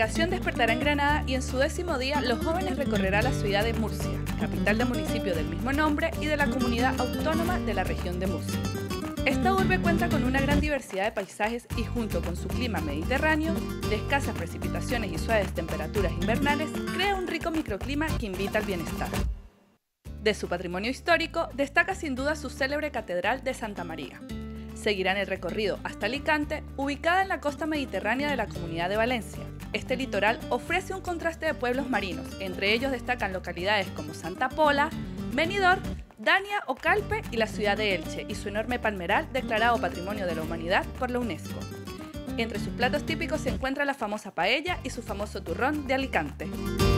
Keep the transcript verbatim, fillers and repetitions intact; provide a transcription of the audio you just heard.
delegación despertará en Granada y en su décimo día los jóvenes recorrerán la ciudad de Murcia, capital del municipio del mismo nombre y de la comunidad autónoma de la región de Murcia. Esta urbe cuenta con una gran diversidad de paisajes y junto con su clima mediterráneo, de escasas precipitaciones y suaves temperaturas invernales, crea un rico microclima que invita al bienestar. De su patrimonio histórico destaca sin duda su célebre Catedral de Santa María. Seguirán el recorrido hasta Alicante, ubicada en la costa mediterránea de la Comunidad de Valencia. Este litoral ofrece un contraste de pueblos marinos, entre ellos destacan localidades como Santa Pola, Benidorm, Dania o Calpe y la ciudad de Elche y su enorme palmeral declarado Patrimonio de la Humanidad por la UNESCO. Entre sus platos típicos se encuentra la famosa paella y su famoso turrón de Alicante.